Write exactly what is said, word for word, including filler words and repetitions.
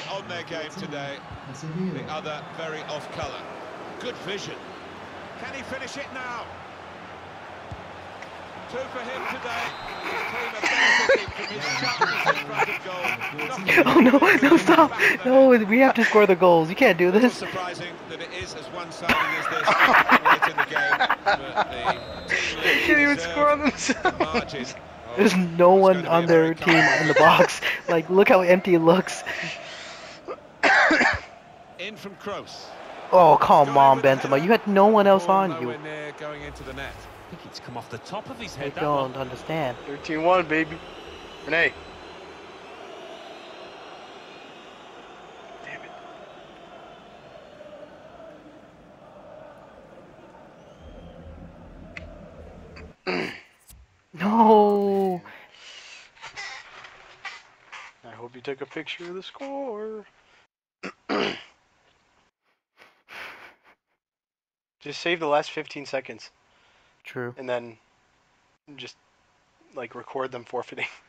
on their game today. The other very off colour. Good vision. Can he finish it now? Two for him today. His team are benefiting from his sharpness in front of goal. Oh no, no, stop! No, we have to score the goals. You can't do It's this. surprising that it is as one-sided as this late in the game, but the team They can't even score on themselves. margin. Oh, There's no it's one going to be on a their very team comfortable in the box. Like, look how empty it looks. In from Kroos. Oh, come on, Benzema. You had no one else on you. Nowhere near going into the net. I think it's come off the top of his I head. That don't one. understand. thirteen one, baby. Renee. Damn it. No. I hope you took a picture of the score. Just save the last fifteen seconds True. and then just like record them forfeiting.